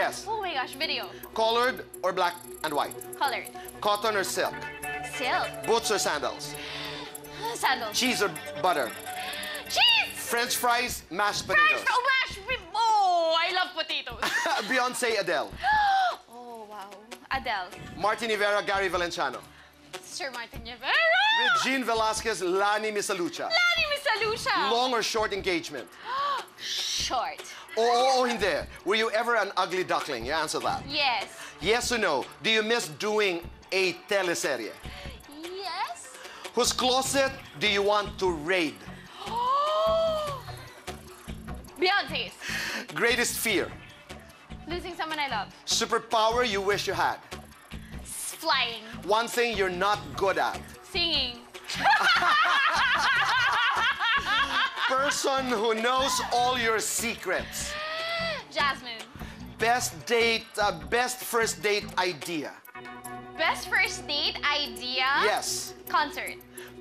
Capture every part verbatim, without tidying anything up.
Yes. Oh my gosh, video. Colored or black and white? Colored. Cotton or silk? Silk. Boots or sandals? Sandals. Cheese or butter? Cheese! French fries, mashed French potatoes. fries. Oh, mashed potatoes. Oh, I love potatoes. Beyonce, Adele. Oh, wow. Adele. Martin Rivera, Gary Valenciano. Sir Martin Rivera. Regine Velasquez, Lani Misalucha. Lani Misalucha. Long or short engagement? Short. Oo, o hindi. Were you ever an ugly duckling? You answer that. Yes. Yes or no? Do you miss doing a teleserye? Yes. Whose closet do you want to raid? Beyonce's. Greatest fear? Losing someone I love. Superpower you wish you had? Flying. One thing you're not good at? Singing. Person who knows all your secrets? Jasmine. Best date, uh, best first date idea? Best first date idea? Yes. Concert.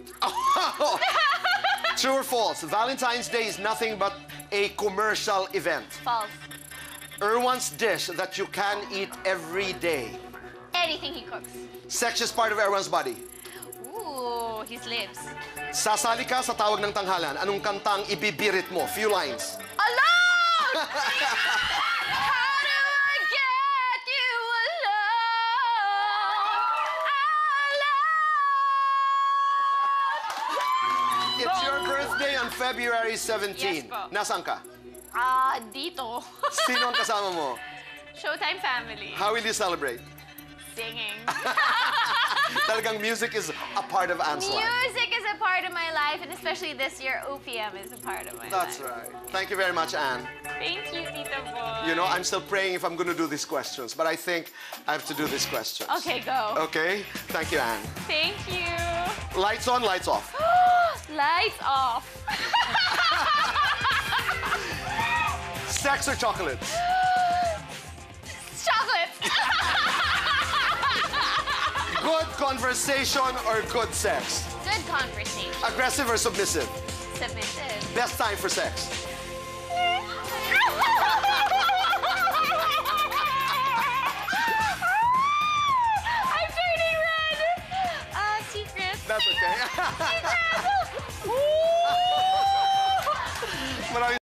True or false? Valentine's Day is nothing but a commercial event. False. Erwan's dish that you can eat every day. Anything he cooks. Sexiest part of Erwan's body. Ooh, his lips. Sasali ka sa tawag ng tanghalan. Anong kantang ibibirit mo? Few lines. Alone! How do I get you alone? It's your birthday on February seventeenth. Yes po. Nasaan ka? Ah, dito. Sino ang kasama mo? Showtime family. How will you celebrate? Singing. Talagang music is a part of Anne's life. Music is a part of my life, and especially this year, O P M is a part of my That's life. right. Thank you very much, Anne. Thank you, Tita Boy. You know, I'm still praying if I'm going to do these questions, but I think I have to do these questions. Okay, go. Okay? Thank you, Anne. Thank you. Lights on, lights off. Lights off. Sex or chocolates? Chocolates. Good conversation or good sex? Good conversation. Aggressive or submissive? Submissive. Best time for sex?